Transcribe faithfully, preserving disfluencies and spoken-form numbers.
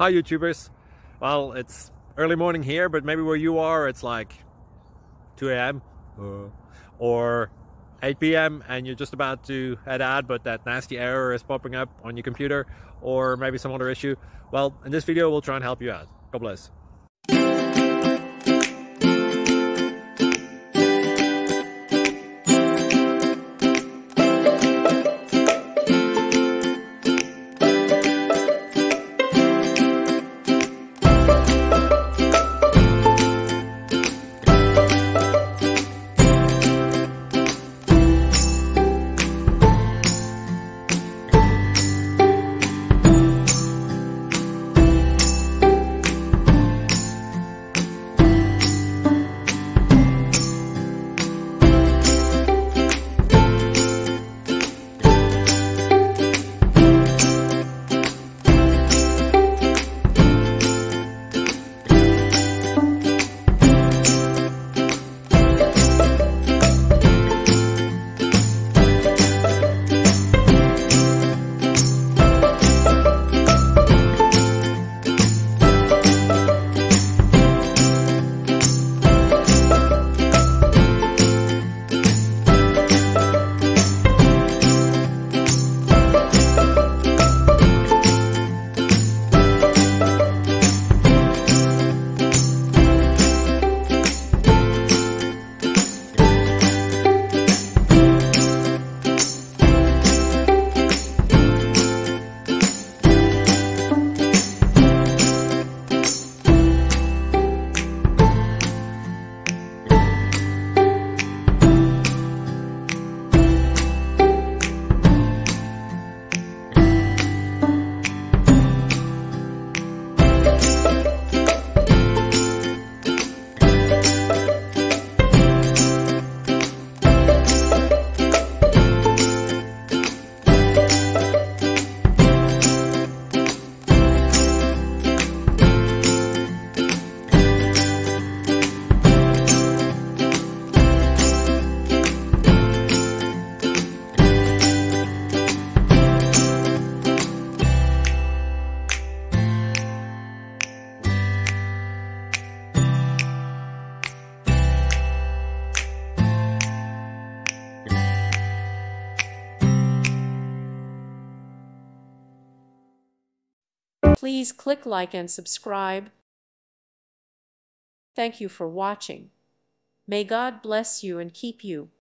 Hi YouTubers. Well, it's early morning here, but maybe where you are it's like two A M uh, or eight P M and you're just about to head out, but that nasty error is popping up on your computer, or maybe some other issue. Well, in this video we'll try and help you out. God bless. Please click like and subscribe. Thank you for watching. May God bless you and keep you.